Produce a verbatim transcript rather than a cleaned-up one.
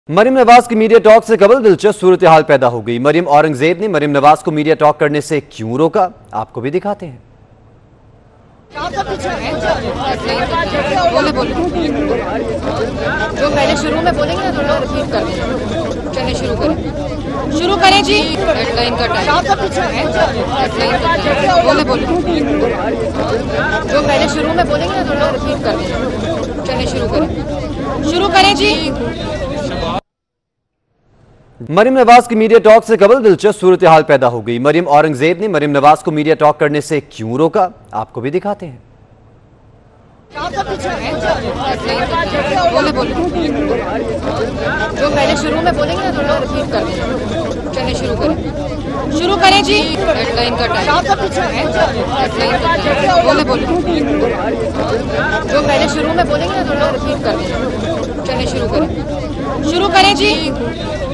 मरीम नवाज की media talk से कबल दिलचस्प सूरत हाल पैदा हो गई। मरीम औरंगजेब ने मरीम नवाज को मीडिया टॉक करने से क्यों रोका, आपको भी दिखाते हैं। बोले बोले जो पहले शुरू में बोलेंगे ना थोड़ा रिपीट कर दें। चलिए शुरू करें शुरू करें जी। हेडलाइन का टाइम बोले बोले जो पहले शुरू में बोलेंगे ना थोड़ा रिपीट कर दें। चलिए शुरू करें शुरू करें जी। मरीम नवाज की मीडिया टॉक से कबल दिलचस्प सूरत हाल पैदा हो गई। मरीम औरंगजेब ने मरीम नवाज को मीडिया टॉक करने से क्यों रोका, आपको भी दिखाते हैं। बोले बोले जो पहले शुरू में बोलेंगे ना थोड़ा रिपीट कर दें। चलिए शुरू करें शुरू करें जी। हेडलाइन का टाइम बोले बोले जो पहले शुरू में बोलेंगे ना थोड़ा रिपीट कर दें। चलिए शुरू करें शुरू करें जी।